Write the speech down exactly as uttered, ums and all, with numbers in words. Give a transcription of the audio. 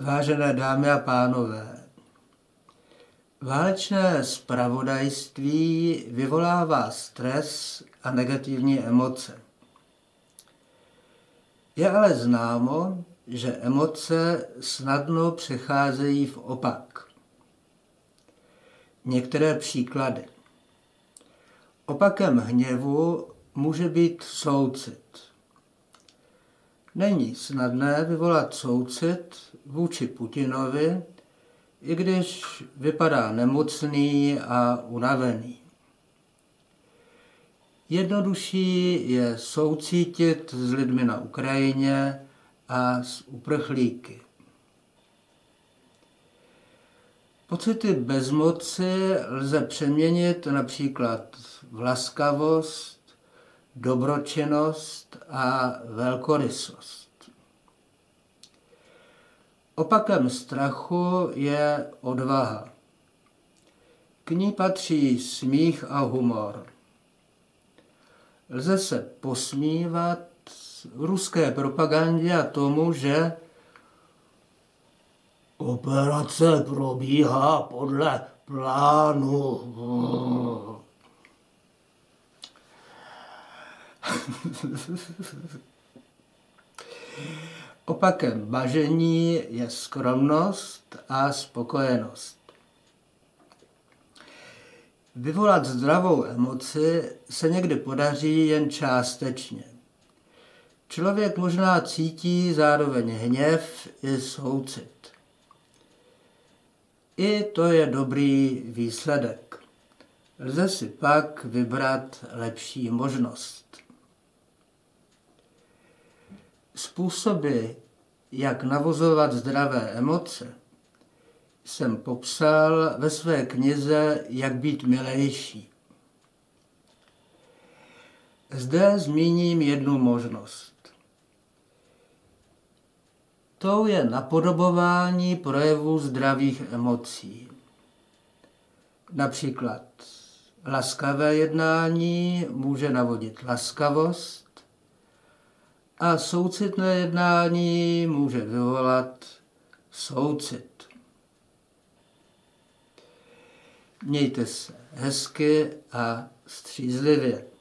Vážené dámy a pánové, válečné zpravodajství vyvolává stres a negativní emoce. Je ale známo, že emoce snadno přecházejí v opak. Některé příklady. Opakem hněvu může být soucit. Není snadné vyvolat soucit vůči Putinovi, i když vypadá nemocný a unavený. Jednodušší je soucítit s lidmi na Ukrajině a s uprchlíky. Pocity bezmoci lze přeměnit například v laskavost, dobročinnost a velkorysost. Opakem strachu je odvaha. K ní patří smích a humor. Lze se posmívat ruské propagandě a tomu, že operace probíhá podle plánu. Opakem bažení je skromnost a spokojenost. Vyvolat zdravou emoci se někdy podaří jen částečně. Člověk možná cítí zároveň hněv i soucit. I to je dobrý výsledek. Lze si pak vybrat lepší možnost. Způsoby, jak navozovat zdravé emoce, jsem popsal ve své knize Jak být milejší. Zde zmíním jednu možnost. Tou je napodobování projevů zdravých emocí. Například laskavé jednání může navodit laskavost a soucitné jednání může vyvolat soucit. Mějte se hezky a střízlivě.